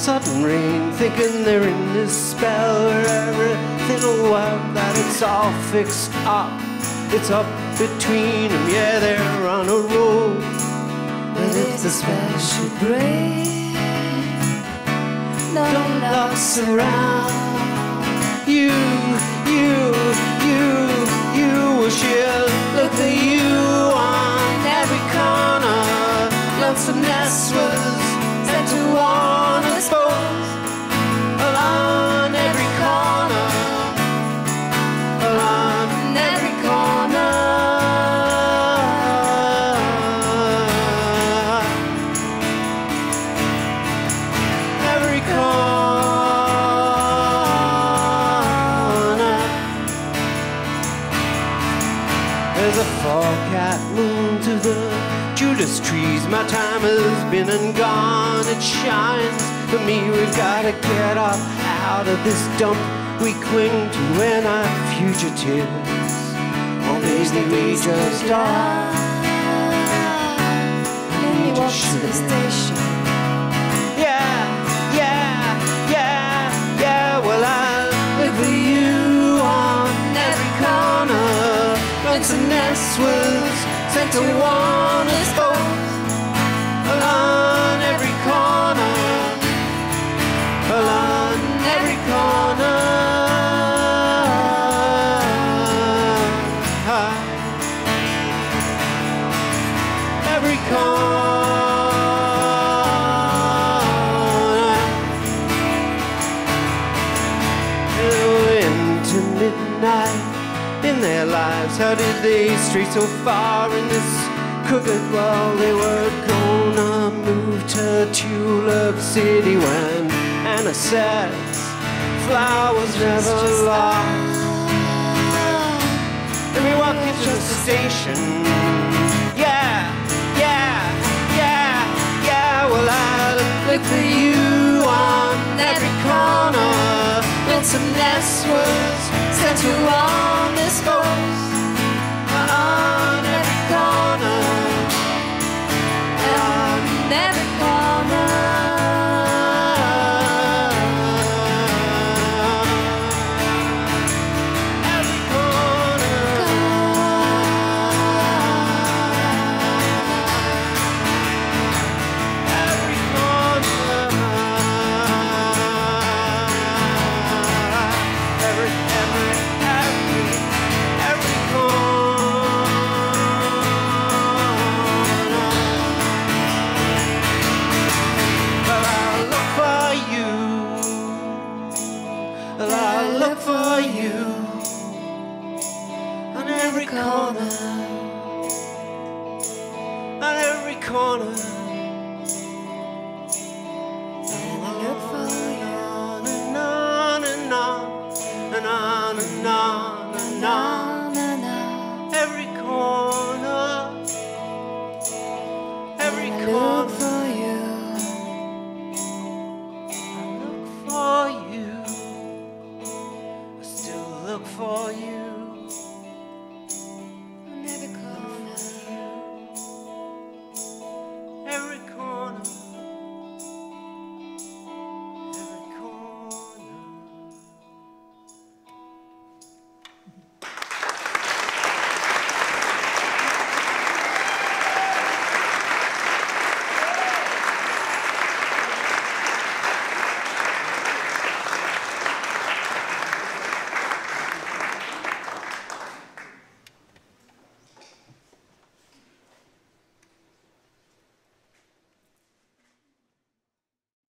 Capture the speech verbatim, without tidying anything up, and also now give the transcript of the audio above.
sudden rain, thinking they're in this spell where everything'll work, that it's all fixed up. It's up between them, yeah, they're on a roll. But if the spell should break, no luck surround. You, you, you, you wish you'd look at you on every corner. Lonesomeness was sent to one, I suppose. On every corner, on every corner. Every corner. There's a four-cat moon to the Judas trees. My time has been and gone. It shines for me. We've got to get up out of this dump we cling to when our fugitives. Or maybe we just die. And you walk to the station. Yeah, yeah, yeah, yeah. Well, I live with you on every corner. Lonesomeness was sent to one, I suppose. On every corner, on every corner. Every corner. Into midnight in their lives, how did they stray so far in this crooked world? They were gonna move to Tulip City when Anna says flowers never lost. And we walk into the station. Yeah, yeah, yeah, yeah. Well, I look for you